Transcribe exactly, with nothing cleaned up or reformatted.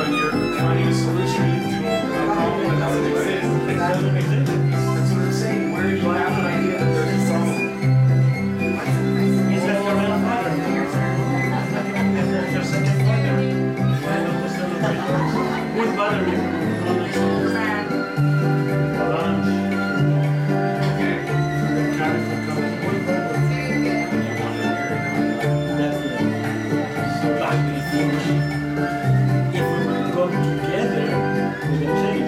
when you're finding a solution to a problem that doesn't exist. It doesn't exist. That's what I'm saying. Where do you have an idea that there's a problem? He's left your own father. Just such a father. Why not to celebrate? Would bother you. For lunch. Okay. Carry for coming. Would bother you. So like we think, if we would come together, we can change.